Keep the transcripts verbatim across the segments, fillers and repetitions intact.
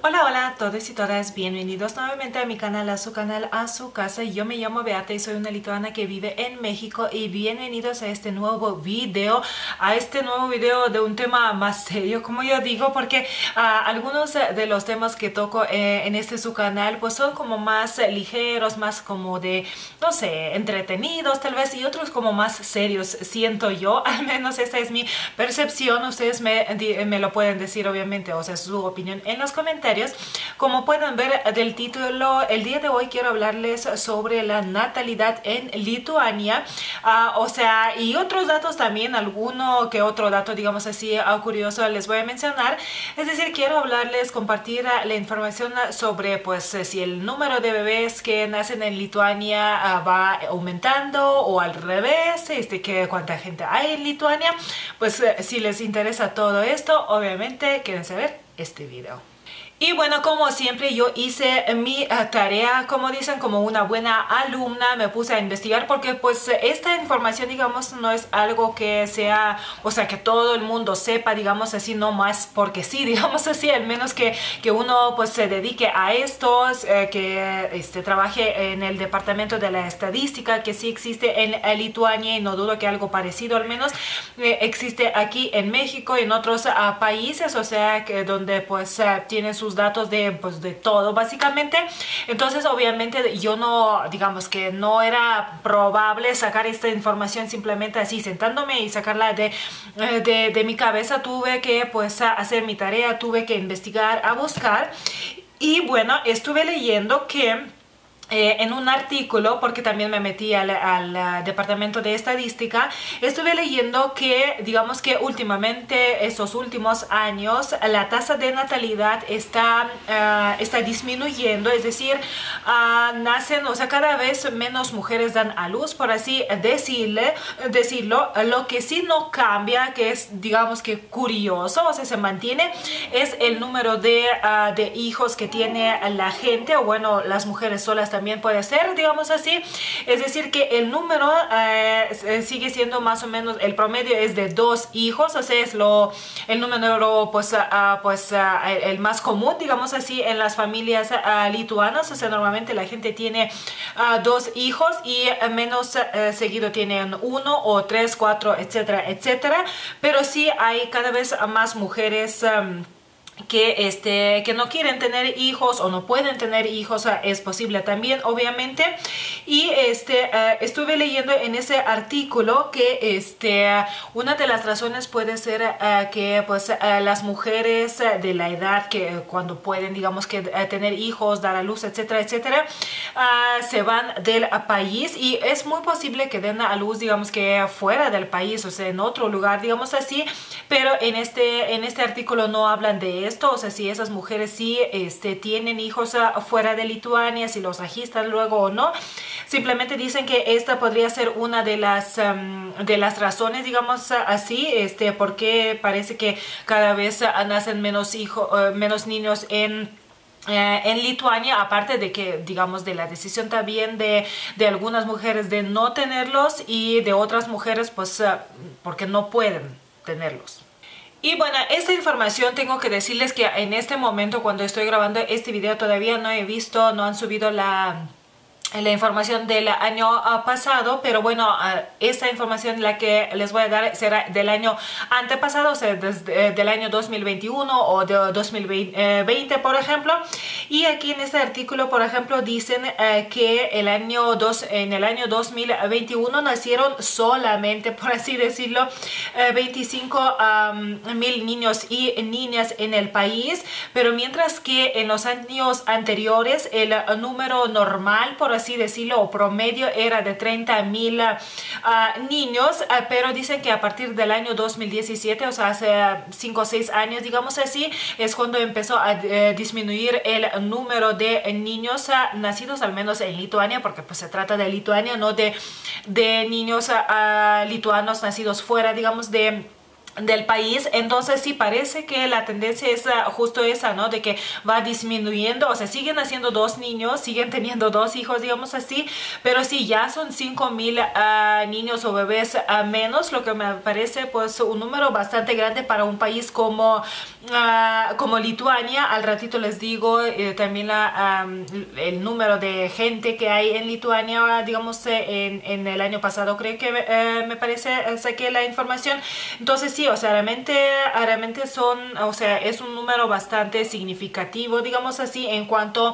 Hola, hola a todos y todas, bienvenidos nuevamente a mi canal, a su canal, a su casa. Yo me llamo Beata y soy una lituana que vive en México y bienvenidos a este nuevo video, a este nuevo video de un tema más serio, como yo digo, porque uh, algunos de los temas que toco eh, en este su canal pues son como más eh, ligeros, más como de, no sé, entretenidos tal vez, y otros como más serios, siento yo, al menos esta es mi percepción. Ustedes me, me lo pueden decir obviamente, o sea, su opinión en los comentarios. Como pueden ver del título, el día de hoy quiero hablarles sobre la natalidad en Lituania, uh, o sea, y otros datos también, alguno que otro dato, digamos así, uh, curioso les voy a mencionar. Es decir, quiero hablarles, compartir uh, la información sobre, pues, uh, si el número de bebés que nacen en Lituania uh, va aumentando o al revés, este, que cuánta gente hay en Lituania. Pues uh, si les interesa todo esto, obviamente quédense a ver este video. Y bueno, como siempre yo hice mi uh, tarea, como dicen, como una buena alumna, me puse a investigar porque pues esta información, digamos, no es algo que sea, o sea, que todo el mundo sepa, digamos así, no más porque sí, digamos así, al menos que, que uno pues se dedique a esto, eh, que este, trabaje en el departamento de la estadística, que sí existe en uh, Lituania, y no dudo que algo parecido al menos eh, existe aquí en México y en otros uh, países, o sea, que donde pues uh, tienen sus datos de, pues, de todo básicamente. Entonces obviamente yo no, digamos que no era probable sacar esta información simplemente así sentándome y sacarla de, de, de mi cabeza. Tuve que pues hacer mi tarea, tuve que investigar, a buscar, y bueno, estuve leyendo que Eh, en un artículo, porque también me metí al, al uh, departamento de estadística, estuve leyendo que, digamos que últimamente, estos últimos años, la tasa de natalidad está, uh, está disminuyendo, es decir, uh, nacen, o sea, cada vez menos mujeres dan a luz, por así decirle, decirlo. Lo que sí no cambia, que es, digamos que curioso, o sea, se mantiene, es el número de, uh, de hijos que tiene la gente, o bueno, las mujeres solas también puede ser, digamos así. Es decir, que el número eh, sigue siendo más o menos, el promedio es de dos hijos, o sea, es lo, el número pues, uh, pues uh, el más común, digamos así, en las familias uh, lituanas. O sea, normalmente la gente tiene uh, dos hijos y menos uh, seguido tienen uno o tres, cuatro, etcétera, etcétera. Pero sí hay cada vez más mujeres um, que este que no quieren tener hijos o no pueden tener hijos. O sea, es posible también, obviamente. Y este uh, estuve leyendo en ese artículo que este una de las razones puede ser uh, que pues uh, las mujeres uh, de la edad que uh, cuando pueden, digamos que uh, tener hijos, dar a luz, etcétera, etcétera, uh, se van del uh, país, y es muy posible que den a luz, digamos que fuera del país, o sea, en otro lugar, digamos así. Pero en este en este artículo no hablan de esto, o sea, si esas mujeres sí este, tienen hijos uh, fuera de Lituania, si los registran luego o no. Simplemente dicen que esta podría ser una de las um, de las razones, digamos uh, así, este, porque parece que cada vez uh, nacen menos hijos, uh, menos niños en Eh, en Lituania, aparte de que, digamos, de la decisión también de, de algunas mujeres de no tenerlos, y de otras mujeres pues uh, porque no pueden tenerlos. Y bueno, esta información tengo que decirles que en este momento, cuando estoy grabando este video, todavía no he visto, no han subido la... la información del año uh, pasado, pero bueno, uh, esta información la que les voy a dar será del año antepasado, o sea, desde, del año dos mil veintiuno o de dos mil veinte, por ejemplo. Y aquí en este artículo, por ejemplo, dicen uh, que el año dos, en el año dos mil veintiuno nacieron solamente, por así decirlo, uh, veinticinco mil um, niños y niñas en el país, pero mientras que en los años anteriores el uh, número normal, por así decirlo, o promedio, era de treinta mil uh, niños, uh, pero dicen que a partir del año dos mil diecisiete, o sea, hace cinco o seis años, digamos así, es cuando empezó a uh, disminuir el número de niños uh, nacidos, al menos en Lituania, porque pues se trata de Lituania, no de, de niños uh, lituanos nacidos fuera, digamos, de del país. Entonces sí parece que la tendencia es uh, justo esa, ¿no? De que va disminuyendo, o sea, siguen haciendo dos niños, siguen teniendo dos hijos, digamos así, pero sí, ya son cinco mil uh, niños o bebés uh, menos, lo que me parece pues un número bastante grande para un país como, uh, como Lituania. Al ratito les digo eh, también la, um, el número de gente que hay en Lituania, digamos, eh, en, en el año pasado creo que eh, me parece, eh, saqué la información. Entonces sí, o sea, realmente, realmente son, o sea, es un número bastante significativo, digamos así, en cuanto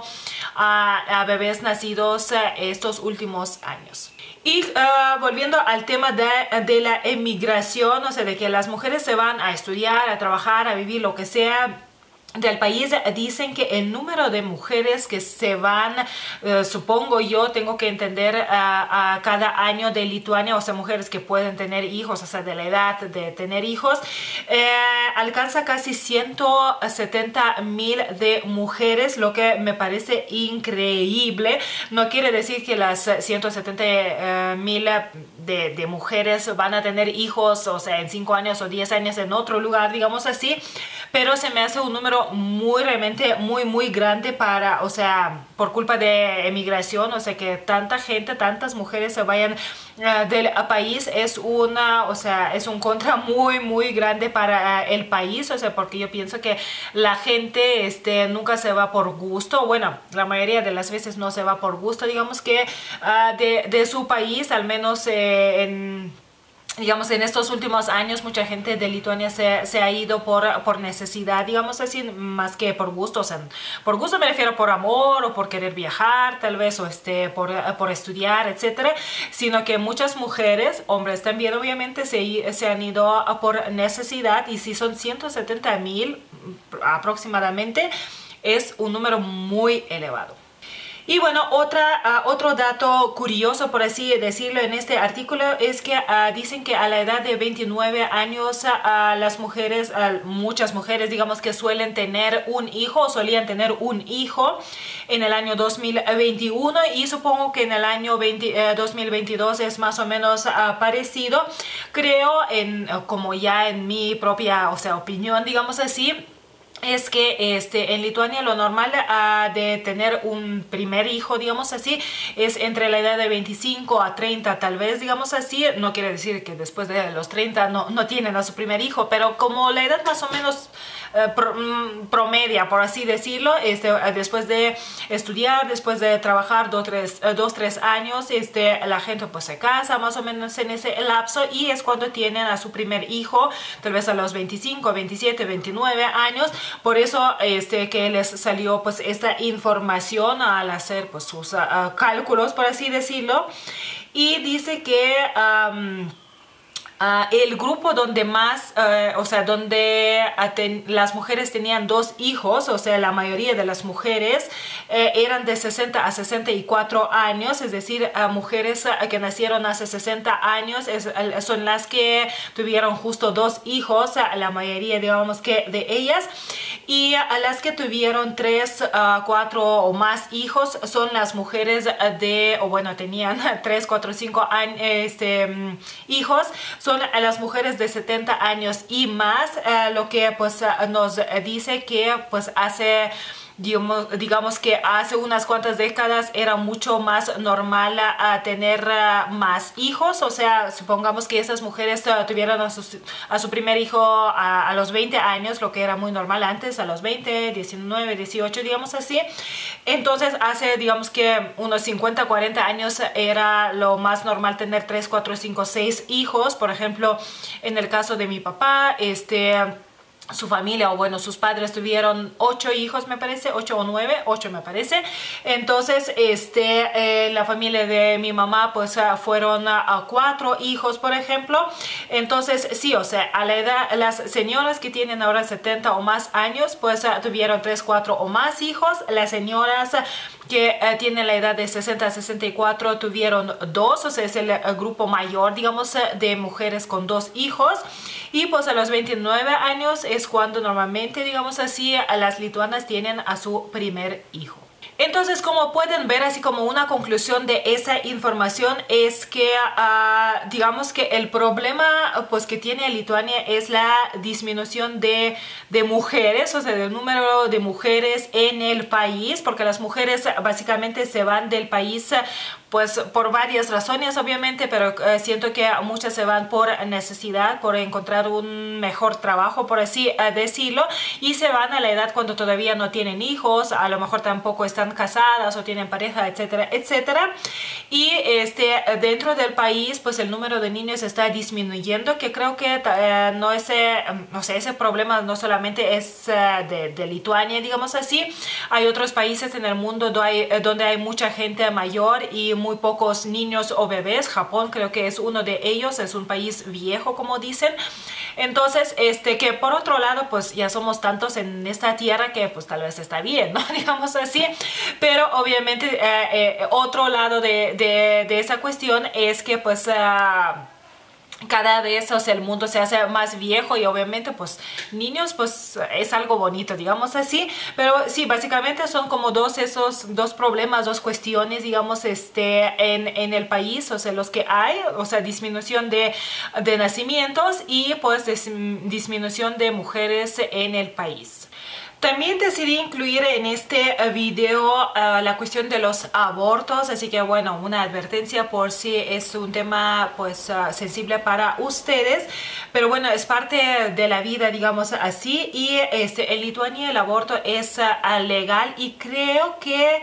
a, a bebés nacidos uh, estos últimos años. Y uh, volviendo al tema de, de la emigración, o sea, de que las mujeres se van a estudiar, a trabajar, a vivir, lo que sea del país, dicen que el número de mujeres que se van, uh, supongo yo, tengo que entender, uh, a cada año de Lituania, o sea, mujeres que pueden tener hijos, o sea, de la edad de tener hijos, eh, alcanza casi ciento setenta mil de mujeres, lo que me parece increíble. No quiere decir que las ciento setenta mil de, de mujeres van a tener hijos, o sea, en cinco años o diez años en otro lugar, digamos así, pero se me hace un número muy, realmente muy, muy grande para, o sea, por culpa de emigración, o sea, que tanta gente, tantas mujeres se vayan uh, del país, es una, o sea, es un contra muy, muy grande para uh, el país, o sea, porque yo pienso que la gente, este, nunca se va por gusto, bueno, la mayoría de las veces no se va por gusto, digamos que uh, de, de su país, al menos eh, en... digamos, en estos últimos años mucha gente de Lituania se, se ha ido por, por necesidad, digamos así, más que por gusto. O sea, por gusto me refiero por amor o por querer viajar, tal vez, o este, por, por estudiar, etcétera, sino que muchas mujeres, hombres también obviamente, se, se han ido por necesidad, y si son ciento setenta mil aproximadamente, es un número muy elevado. Y bueno, otra, uh, otro dato curioso, por así decirlo, en este artículo es que uh, dicen que a la edad de veintinueve años uh, las mujeres, uh, muchas mujeres, digamos, que suelen tener un hijo o solían tener un hijo en el año dos mil veintiuno, y supongo que en el año veinte, uh, dos mil veintidós es más o menos uh, parecido. Creo, en, uh, como ya en mi propia, o sea, opinión, digamos así, es que este, en Lituania lo normal uh, de tener un primer hijo, digamos así, es entre la edad de veinticinco a treinta, tal vez, digamos así. No quiere decir que después de los treinta no, no tienen a su primer hijo, pero como la edad más o menos uh, pro, um, promedia, por así decirlo, este, uh, después de estudiar, después de trabajar dos, tres, uh, dos, tres años, este, la gente pues se casa más o menos en ese lapso, y es cuando tienen a su primer hijo, tal vez a los veinticinco, veintisiete, veintinueve años. Por eso este, que les salió pues esta información al hacer pues sus uh, cálculos, por así decirlo, y dice que um, Uh, el grupo donde más, uh, o sea, donde uh, ten, las mujeres tenían dos hijos, o sea, la mayoría de las mujeres uh, eran de sesenta a sesenta y cuatro años, es decir, uh, mujeres uh, que nacieron hace sesenta años es, uh, son las que tuvieron justo dos hijos, uh, la mayoría, digamos que de ellas, y uh, las que tuvieron tres, uh, cuatro o más hijos son las mujeres de, o bueno, tenían tres, cuatro, cinco años, este, um, hijos, son a las mujeres de setenta años y más, uh, lo que pues uh, nos dice que pues hace digamos, digamos que hace unas cuantas décadas era mucho más normal a, a tener uh, más hijos, o sea, supongamos que esas mujeres uh, tuvieron a, sus, a su primer hijo a, a los veinte años, lo que era muy normal antes, a los veinte, diecinueve, dieciocho, digamos así. Entonces hace, digamos que unos cincuenta, cuarenta años era lo más normal tener tres, cuatro, cinco, seis hijos. Por ejemplo, en el caso de mi papá, este... su familia, o bueno, sus padres tuvieron ocho hijos, me parece, ocho o nueve, ocho me parece. Entonces, este, eh, la familia de mi mamá, pues, uh, fueron a uh, cuatro hijos, por ejemplo. Entonces, sí, o sea, a la edad, las señoras que tienen ahora setenta o más años, pues, uh, tuvieron tres, cuatro o más hijos. Las señoras uh, que uh, tienen la edad de sesenta a sesenta y cuatro tuvieron dos, o sea, es el uh, grupo mayor, digamos, uh, de mujeres con dos hijos. Y pues a los veintinueve años es cuando normalmente, digamos así, las lituanas tienen a su primer hijo. Entonces, como pueden ver, así como una conclusión de esa información es que, uh, digamos que el problema pues, que tiene Lituania es la disminución de, de mujeres, o sea, del número de mujeres en el país, porque las mujeres básicamente se van del país pues por varias razones obviamente, pero eh, siento que muchas se van por necesidad, por encontrar un mejor trabajo, por así eh, decirlo, y se van a la edad cuando todavía no tienen hijos, a lo mejor tampoco están casadas o tienen pareja, etcétera, etcétera. Y este, dentro del país pues el número de niños está disminuyendo, que creo que eh, no es, eh, no sé, ese problema no solamente es eh, de, de Lituania, digamos así. Hay otros países en el mundo donde hay, donde hay mucha gente mayor y muy pocos niños o bebés. Japón creo que es uno de ellos, es un país viejo como dicen. Entonces, este, que por otro lado, pues ya somos tantos en esta tierra que pues tal vez está bien, ¿no? Digamos así. Pero obviamente eh, eh, otro lado de, de, de esa cuestión es que pues... Uh, cada vez, o sea, el mundo se hace más viejo y obviamente pues niños pues es algo bonito, digamos así, pero sí, básicamente son como dos esos dos problemas, dos cuestiones, digamos, este en, en el país, o sea, los que hay, o sea, disminución de, de nacimientos y pues dis, disminución de mujeres en el país. También decidí incluir en este video uh, la cuestión de los abortos, así que bueno, una advertencia por si es un tema pues uh, sensible para ustedes, pero bueno, es parte de la vida, digamos así, y este, en Lituania el aborto es uh, legal y creo que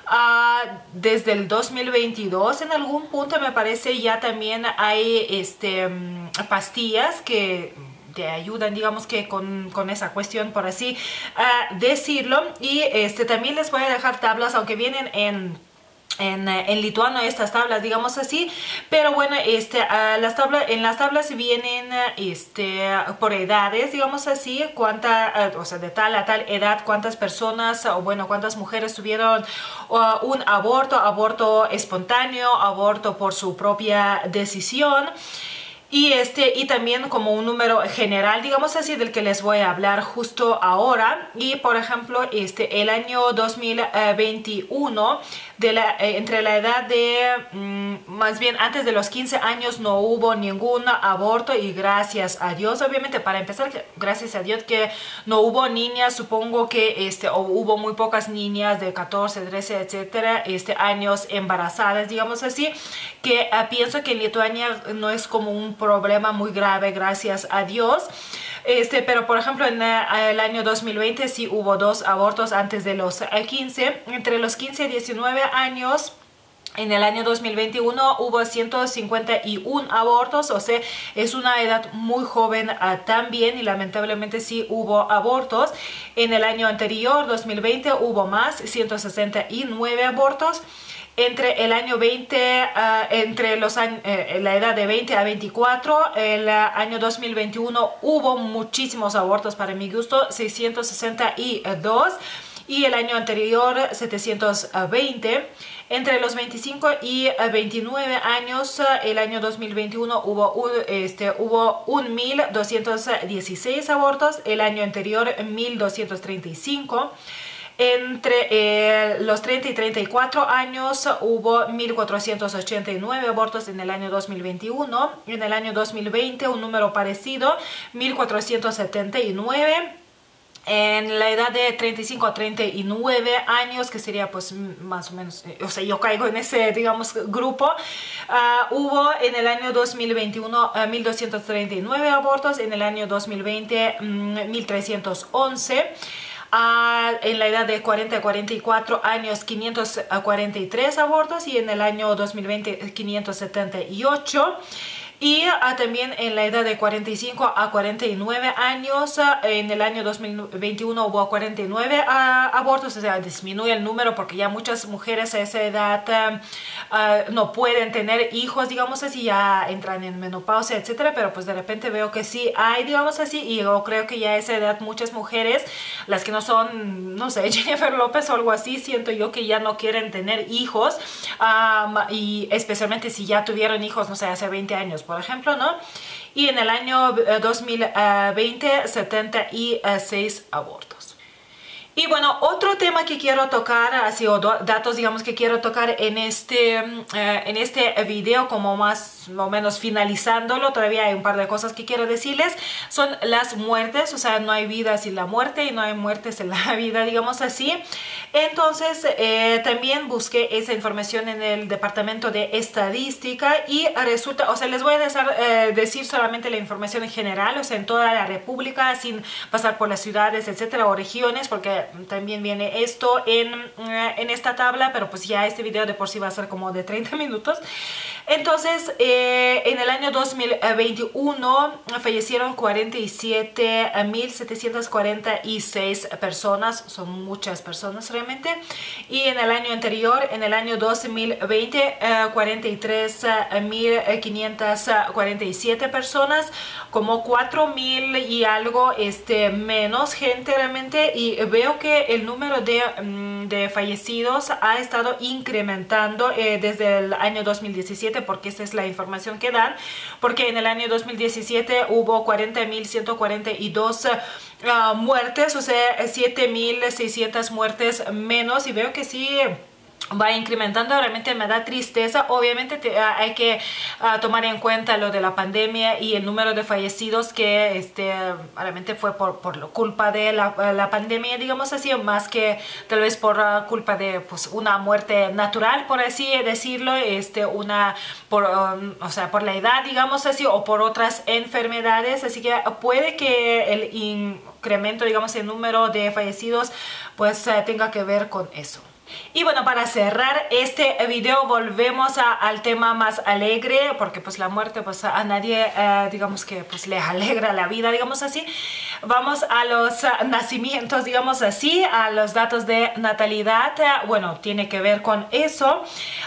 Uh, desde el dos mil veintidós en algún punto me parece ya también hay este, um, pastillas que te ayudan, digamos que con, con esa cuestión, por así uh, decirlo. Y este también les voy a dejar tablas, aunque vienen en En, en lituano estas tablas, digamos así, pero bueno, este, uh, las tablas, en las tablas vienen este, por edades, digamos así, cuánta, uh, o sea, de tal a tal edad, cuántas personas, o bueno, cuántas mujeres tuvieron uh, un aborto, aborto espontáneo, aborto por su propia decisión. Y, este, y también como un número general, digamos así, del que les voy a hablar justo ahora. Y por ejemplo, este, el año dos mil veintiuno, de la, eh, entre la edad de, mmm, más bien antes de los quince años, no hubo ningún aborto y gracias a Dios, obviamente, para empezar, gracias a Dios que no hubo niñas, supongo que este, o hubo muy pocas niñas de catorce, trece, etcétera, este, años embarazadas, digamos así, que uh, pienso que en Lituania no es como un problema muy grave, gracias a Dios. Este, pero por ejemplo en uh, el año dos mil veinte sí hubo dos abortos antes de los uh, quince. Entre los quince y diecinueve años, en el año dos mil veintiuno hubo ciento cincuenta y uno abortos, o sea, es una edad muy joven uh, también, y lamentablemente sí hubo abortos. En el año anterior, dos mil veinte, hubo más, ciento sesenta y nueve abortos. Entre el año veinte, uh, entre los años, eh, la edad de veinte a veinticuatro, el uh, año dos mil veintiuno hubo muchísimos abortos para mi gusto, seiscientos sesenta y dos, y el año anterior setecientos veinte. Entre los veinticinco y veintinueve años, el año dos mil veintiuno hubo, un, este, hubo mil doscientos dieciséis abortos, el año anterior mil doscientos treinta y cinco. Entre eh, los treinta y treinta y cuatro años hubo mil cuatrocientos ochenta y nueve abortos en el año dos mil veintiuno. En el año dos mil veinte un número parecido, mil cuatrocientos setenta y nueve. En la edad de treinta y cinco a treinta y nueve años, que sería pues más o menos, o sea, yo caigo en ese, digamos, grupo, uh, hubo en el año dos mil veintiuno uh, mil doscientos treinta y nueve abortos, en el año dos mil veinte um, mil trescientos once. Uh, en la edad de cuarenta a cuarenta y cuatro años quinientos cuarenta y tres abortos, y en el año dos mil veinte quinientos setenta y ocho. Y uh, también en la edad de cuarenta y cinco a cuarenta y nueve años, uh, en el año dos mil veintiuno hubo cuarenta y nueve uh, abortos, o sea, disminuye el número porque ya muchas mujeres a esa edad uh, uh, no pueden tener hijos, digamos así, ya entran en menopausia, etcétera, pero pues de repente veo que sí hay, digamos así, y yo creo que ya a esa edad muchas mujeres, las que no son, no sé, Jennifer López o algo así, siento yo que ya no quieren tener hijos, um, y especialmente si ya tuvieron hijos, no sé, hace veinte años, por ejemplo, ¿no? Y en el año dos mil veinte, setenta y seis abortos. Y bueno, otro tema que quiero tocar, así o datos digamos que quiero tocar en este, eh, en este video, como más o menos finalizándolo, todavía hay un par de cosas que quiero decirles, son las muertes, o sea, no hay vida sin la muerte y no hay muerte sin la vida, digamos así. Entonces, eh, también busqué esa información en el Departamento de Estadística y resulta, o sea, les voy a decir, eh, decir solamente la información en general, o sea, en toda la República, sin pasar por las ciudades, etcétera, o regiones, porque también viene esto en, en esta tabla, pero pues ya este video de por sí va a ser como de treinta minutos. Entonces, eh, en el año dos mil veintiuno fallecieron cuarenta y siete mil setecientas cuarenta y seis personas, son muchas personas realmente, y en el año anterior, en el año dos mil veinte, eh, cuarenta y tres mil quinientas cuarenta y siete personas, como cuatro mil y algo este, menos gente realmente, y veo que el número de, de fallecidos ha estado incrementando eh, desde el año dos mil diecisiete, porque esta es la información que dan, porque en el año dos mil diecisiete hubo cuarenta mil ciento cuarenta y dos uh, muertes, o sea, siete mil seiscientas muertes menos, y veo que sí va incrementando. Realmente me da tristeza. Obviamente te, uh, hay que uh, tomar en cuenta lo de la pandemia y el número de fallecidos que este, realmente fue por, por la culpa de la, la pandemia, digamos así, más que tal vez por uh, culpa de pues, una muerte natural, por así decirlo, este, una, por, um, o sea, por la edad, digamos así, o por otras enfermedades. Así que puede que el incremento, digamos, el número de fallecidos pues uh, tenga que ver con eso. Y bueno, para cerrar este video volvemos a, al tema más alegre, porque pues la muerte pues a nadie eh, digamos que pues le alegra la vida, digamos así. Vamos a los uh, nacimientos, digamos así, a los datos de natalidad. Uh, bueno, tiene que ver con eso,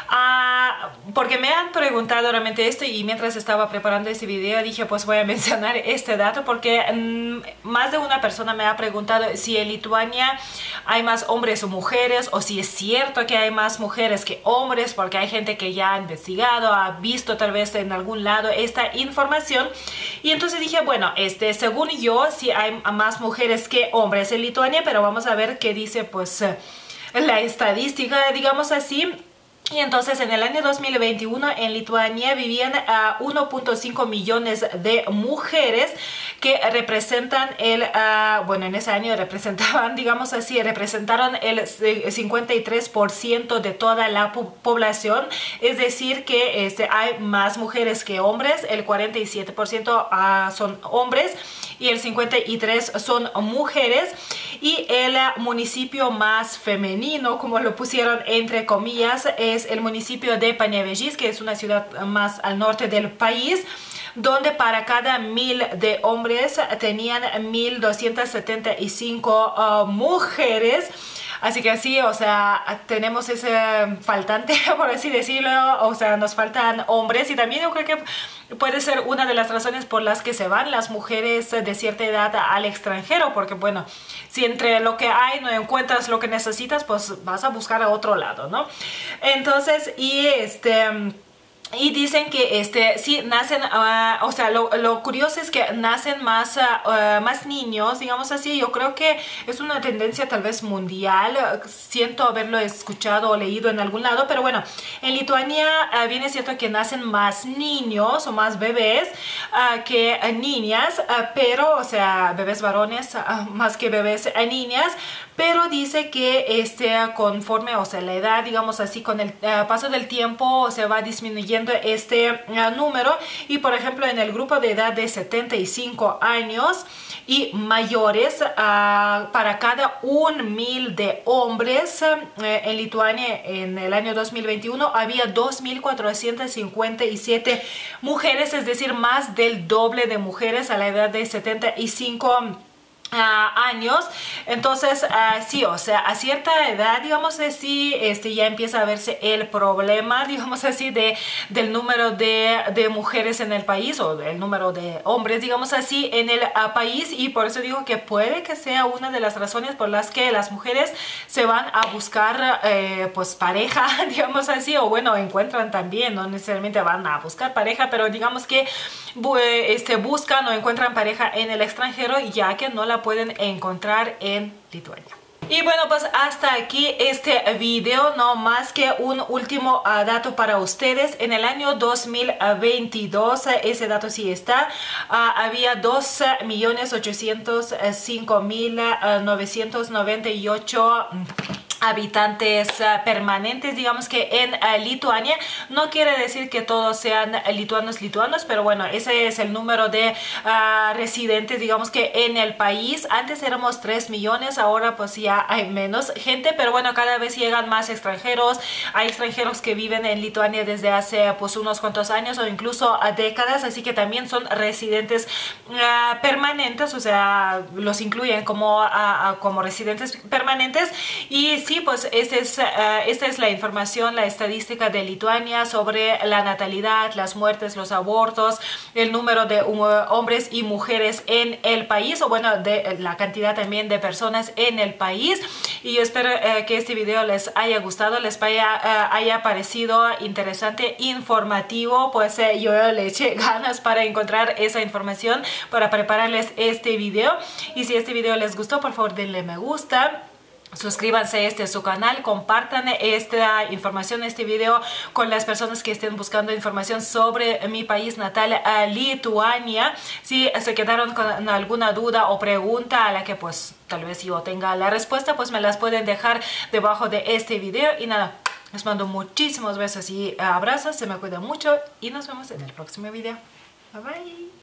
uh, porque me han preguntado realmente esto, y mientras estaba preparando este video dije pues voy a mencionar este dato, porque um, más de una persona me ha preguntado si en Lituania hay más hombres o mujeres, o si es cierto que hay más mujeres que hombres, porque hay gente que ya ha investigado, ha visto tal vez en algún lado esta información. Y entonces dije, bueno, este, según yo, sí hay más mujeres que hombres en Lituania, pero vamos a ver qué dice pues la estadística, digamos así. Y entonces en el año dos mil veintiuno en Lituania vivían a uh, uno punto cinco millones de mujeres, que representan el, uh, bueno, en ese año representaban, digamos así, representaron el cincuenta y tres por ciento de toda la población. Es decir que este, hay más mujeres que hombres, el cuarenta y siete por ciento uh, son hombres y el cincuenta y tres por ciento son mujeres. Y el municipio más femenino, como lo pusieron entre comillas, es el municipio de Panevėžys, que es una ciudad más al norte del país, donde para cada mil de hombres tenían mil doscientas setenta y cinco uh, mujeres. Así que sí, o sea, tenemos ese faltante, por así decirlo, o sea, nos faltan hombres, y también yo creo que puede ser una de las razones por las que se van las mujeres de cierta edad al extranjero, porque bueno, si entre lo que hay no encuentras lo que necesitas, pues vas a buscar a otro lado, ¿no? Entonces, y este... Y dicen que este, sí nacen, uh, o sea, lo, lo curioso es que nacen más, uh, uh, más niños, digamos así. Yo creo que es una tendencia tal vez mundial, siento haberlo escuchado o leído en algún lado, pero bueno, en Lituania uh, viene cierto que nacen más niños o más bebés uh, que uh, niñas, uh, pero, o sea, bebés varones uh, más que bebés uh, niñas. Pero dice que este, conforme, o sea, la edad, digamos así, con el uh, paso del tiempo se va disminuyendo este uh, número. Y por ejemplo, en el grupo de edad de setenta y cinco años y mayores, uh, para cada un mil de hombres uh, en Lituania en el año dos mil veintiuno había dos mil cuatrocientas cincuenta y siete mujeres, es decir, más del doble de mujeres a la edad de setenta y cinco Uh, años. Entonces uh, sí, o sea, a cierta edad, digamos así, este, ya empieza a verse el problema, digamos así, de, del número de, de mujeres en el país, o del número de hombres, digamos así, en el uh, país. Y por eso digo que puede que sea una de las razones por las que las mujeres se van a buscar eh, pues pareja, digamos así, o bueno, encuentran también, no necesariamente van a buscar pareja, pero digamos que este, buscan o encuentran pareja en el extranjero, ya que no la pueden encontrar en Lituania. Y bueno, pues hasta aquí este video, no más que un último uh, dato para ustedes. En el año dos mil veintidós, uh, ese dato sí está, uh, había dos millones ochocientos cinco mil novecientos noventa y ocho habitantes uh, permanentes, digamos que en uh, Lituania. No quiere decir que todos sean uh, lituanos lituanos, pero bueno, ese es el número de uh, residentes, digamos que en el país. Antes éramos tres millones, ahora pues ya hay menos gente, pero bueno, cada vez llegan más extranjeros. Hay extranjeros que viven en Lituania desde hace pues unos cuantos años o incluso uh, décadas, así que también son residentes uh, permanentes, o sea, los incluyen como, uh, uh, como residentes permanentes. Y sí, pues este es, uh, esta es la información, la estadística de Lituania sobre la natalidad, las muertes, los abortos, el número de uh, hombres y mujeres en el país, o bueno, de la cantidad también de personas en el país. Y yo espero uh, que este video les haya gustado, les haya, uh, haya parecido interesante, informativo. Pues uh, yo le eché ganas para encontrar esa información, para prepararles este video. Y si este video les gustó, por favor denle me gusta. Suscríbanse a este su canal, compartan esta información, este video con las personas que estén buscando información sobre mi país natal, Lituania. Si se quedaron con alguna duda o pregunta a la que pues tal vez yo tenga la respuesta, pues me las pueden dejar debajo de este video. Y nada, les mando muchísimos besos y abrazos, se me cuidan mucho y nos vemos en el próximo video. Bye bye.